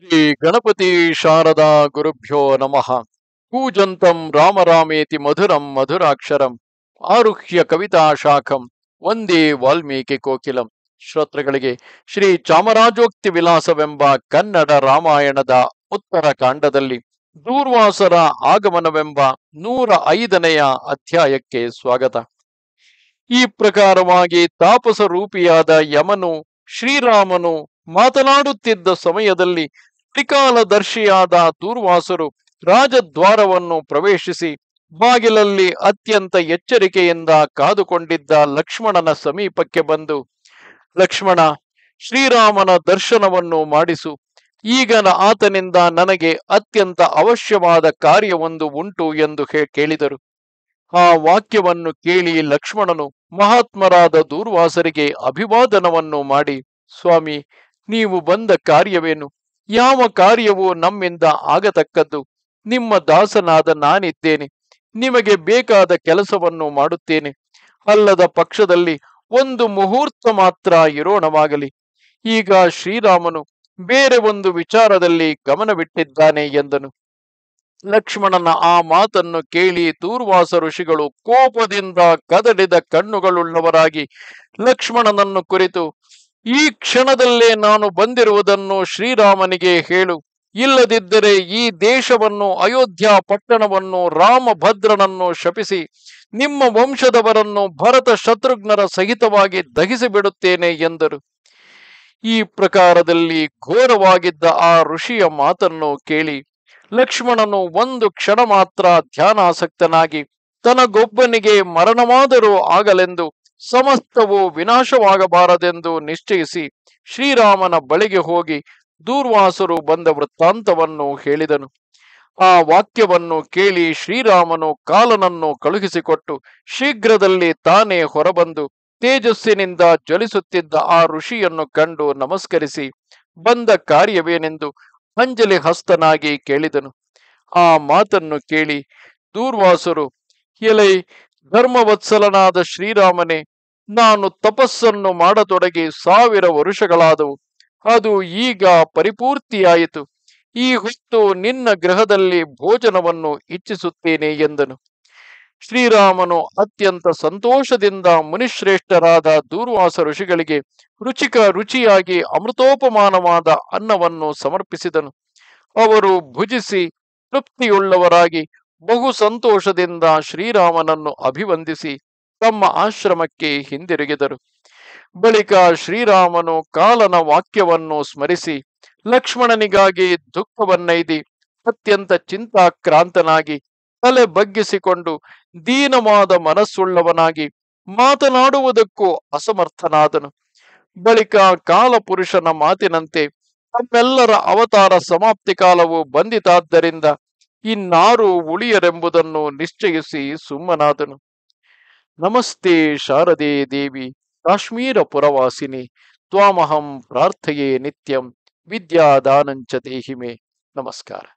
ಶ್ರೀ ಗಣಪತಿ ಶಾರದಾ ಗುರುಭ್ಯೋ ನಮಃ. ಕೂಜಂತಂ ರಾಮ ರಾಮೇತಿ ಮಧುರಂ ಮಧುರಾಕ್ಷರಂ ಆರುಹ್ಯ ಕವಿತಾ ಶಾಖಂ ವಂದೇ ವಾಲ್ಮೀಕಿ ಕೋಕಿಲಂ. ಶ್ರೋತೃಗಳಿಗೆ ಶ್ರೀ ಚಾಮರಾಜೋಕ್ತಿ ವಿಲಾಸವೆಂಬ ಕನ್ನಡ ರಾಮಾಯಣದ ಉತ್ತರ ಕಾಂಡದಲ್ಲಿ ದೂರ್ವಾಸರ ಆಗಮನವೆಂಬ 105ನೆಯ ಅಧ್ಯಾಯಕ್ಕೆ ಸ್ವಾಗತ. ಈ ಪ್ರಕಾರವಾಗಿ ತಾಪಸ ರೂಪಿಯಾದ ಯಮನು ಶ್ರೀರಾಮನು ಮಾತನಾಡುತ್ತಿದ್ದ ಸಮಯದಲ್ಲಿ ತ್ರಿಕಾಲದರ್ಶಿಯಾದ ದೂರ್ವಾಸರು ರಾಜದ್ವಾರವನ್ನು ಪ್ರವೇಶಿಸಿ ಬಾಗಿಲಲ್ಲಿ ಅತ್ಯಂತ ಎಚ್ಚರಿಕೆಯಿಂದ ಕಾದುಕೊಂಡಿದ್ದ ಲಕ್ಷ್ಮಣನ ಸಮೀಪಕ್ಕೆ ಬಂದು, ಲಕ್ಷ್ಮಣ, ಶ್ರೀರಾಮನ ದರ್ಶನವನ್ನು ಮಾಡಿಸು. ಈಗ ಆತನಿಂದ ನನಗೆ ಅತ್ಯಂತ ಅವಶ್ಯವಾದ ಕಾರ್ಯವೊಂದು ಉಂಟು ಎಂದು ಕೇಳಿದರು. ಆ ವಾಕ್ಯವನ್ನು ಕೇಳಿ ಲಕ್ಷ್ಮಣನು ಮಹಾತ್ಮರಾದ ದೂರ್ವಾಸರಿಗೆ ಅಭಿವಾದನವನ್ನು ಮಾಡಿ, ಸ್ವಾಮಿ, ನೀವು ಬಂದ ಕಾರ್ಯವೇನು? ಯಾವ ಕಾರ್ಯವೂ ನಮ್ಮಿಂದ ಆಗತಕ್ಕದ್ದು? ನಿಮ್ಮ ದಾಸನಾದ ನಾನಿದ್ದೇನೆ. ನಿಮಗೆ ಬೇಕಾದ ಕೆಲಸವನ್ನು ಮಾಡುತ್ತೇನೆ. ಅಲ್ಲದ ಪಕ್ಷದಲ್ಲಿ ಒಂದು ಮುಹೂರ್ತ ಮಾತ್ರ ಇರೋಣವಾಗಲಿ. ಈಗ ಶ್ರೀರಾಮನು ಬೇರೆ ಒಂದು ವಿಚಾರದಲ್ಲಿ ಗಮನವಿಟ್ಟಿದ್ದಾನೆ ಎಂದನು. ಲಕ್ಷ್ಮಣನ ಆ ಮಾತನ್ನು ಕೇಳಿ ದೂರ್ವಾಸ ಋಷಿಗಳು ಕೋಪದಿಂದ ಕದಡಿದ ಕಣ್ಣುಗಳುಳ್ಳವರಾಗಿ ಲಕ್ಷ್ಮಣನನ್ನು ಕುರಿತು, ಈ ಕ್ಷಣದಲ್ಲೇ ನಾನು ಬಂದಿರುವುದನ್ನು ಶ್ರೀರಾಮನಿಗೆ ಹೇಳು. ಇಲ್ಲದಿದ್ದರೆ ಈ ದೇಶವನ್ನು, ಅಯೋಧ್ಯ ಪಟ್ಟಣವನ್ನು, ರಾಮಭದ್ರನನ್ನು ಶಪಿಸಿ ನಿಮ್ಮ ವಂಶದವರನ್ನು ಭರತ ಶತ್ರುಘ್ನರ ಸಹಿತವಾಗಿ ದಹಿಸಿ ಬಿಡುತ್ತೇನೆ ಎಂದರು. ಈ ಪ್ರಕಾರದಲ್ಲಿ ಘೋರವಾಗಿದ್ದ ಆ ಋಷಿಯ ಮಾತನ್ನು ಕೇಳಿ ಲಕ್ಷ್ಮಣನು ಒಂದು ಕ್ಷಣ ಮಾತ್ರ ಧ್ಯಾನಾಸಕ್ತನಾಗಿ ತನಗೊಬ್ಬನಿಗೆ ಮರಣವಾದರೂ ಆಗಲೆಂದು, ಸಮಸ್ತವು ವಿನಾಶವಾಗಬಾರದೆಂದು ನಿಶ್ಚಯಿಸಿ ಶ್ರೀರಾಮನ ಬಳಿಗೆ ಹೋಗಿ ದೂರ್ವಾಸರು ಬಂದ ವೃತ್ತಾಂತವನ್ನು ಹೇಳಿದನು. ಆ ವಾಕ್ಯವನ್ನು ಕೇಳಿ ಶ್ರೀರಾಮನು ಕಾಲನನ್ನು ಕಳುಹಿಸಿಕೊಟ್ಟು ಶೀಘ್ರದಲ್ಲಿ ತಾನೇ ಹೊರಬಂದು ತೇಜಸ್ಸಿನಿಂದ ಜ್ವಲಿಸುತ್ತಿದ್ದ ಆ ಋಷಿಯನ್ನು ಕಂಡು ನಮಸ್ಕರಿಸಿ ಬಂದ ಕಾರ್ಯವೇನೆಂದು ಅಂಜಲಿ ಹಸ್ತನಾಗಿ ಕೇಳಿದನು. ಆ ಮಾತನ್ನು ಕೇಳಿ ದೂರ್ವಾಸರು, ಎಲೈ ಧರ್ಮವತ್ಸಲನಾದ ಶ್ರೀರಾಮನೇ, ನಾನು ತಪಸ್ಸನ್ನು ಮಾಡತೊಡಗಿ 1000 ವರುಷಗಳಾದವು. ಅದು ಈಗ ಪರಿಪೂರ್ತಿಯಾಯಿತು. ಈ ಹೊತ್ತು ನಿನ್ನ ಗೃಹದಲ್ಲಿ ಭೋಜನವನ್ನು ಇಚ್ಛಿಸುತ್ತೇನೆ ಎಂದನು. ಶ್ರೀರಾಮನು ಅತ್ಯಂತ ಸಂತೋಷದಿಂದ ಮುನಿಶ್ರೇಷ್ಠರಾದ ದೂರ್ವಾಸ ಋಷಿಗಳಿಗೆ ರುಚಿಯಾಗಿ ಅಮೃತೋಪಮಾನವಾದ ಅನ್ನವನ್ನು ಸಮರ್ಪಿಸಿದನು. ಅವರು ಭುಜಿಸಿ ತೃಪ್ತಿಯುಳ್ಳವರಾಗಿ ಬಹು ಸಂತೋಷದಿಂದ ಶ್ರೀರಾಮನನ್ನು ಅಭಿವಂದಿಸಿ ತಮ್ಮ ಆಶ್ರಮಕ್ಕೆ ಹಿಂದಿರುಗಿದರು. ಬಳಿಕ ಶ್ರೀರಾಮನು ಕಾಲನ ವಾಕ್ಯವನ್ನು ಸ್ಮರಿಸಿ ಲಕ್ಷ್ಮಣನಿಗಾಗಿ ದುಃಖವನ್ನೈದಿ ಅತ್ಯಂತ ಚಿಂತಾಕ್ರಾಂತನಾಗಿ ತಲೆ ಬಗ್ಗಿಸಿಕೊಂಡು ದೀನವಾದ ಮನಸ್ಸುಳ್ಳವನಾಗಿ ಮಾತನಾಡುವುದಕ್ಕೂ ಅಸಮರ್ಥನಾದನು. ಬಳಿಕ ಕಾಲಪುರುಷನ ಮಾತಿನಂತೆ ತಮ್ಮೆಲ್ಲರ ಅವತಾರ ಸಮಾಪ್ತಿ ಕಾಲವು ಬಂದಿತಾದ್ದರಿಂದ ಇನ್ನಾರೂ ಉಳಿಯರೆಂಬುದನ್ನು ನಿಶ್ಚಯಿಸಿ ಸುಮ್ಮನಾದನು. ನಮಸ್ತೆ ಶಾರದೆ ದೇವಿ ಕಾಶ್ಮೀರ ಪುರವಾಸಿನಿ, ತ್ವಾಮಹಂ ಪ್ರಾರ್ಥಯೇ ನಿತ್ಯಂ ವಿದ್ಯಾದಾನಂಚ ದೇಹಿಮೆ. ನಮಸ್ಕಾರ.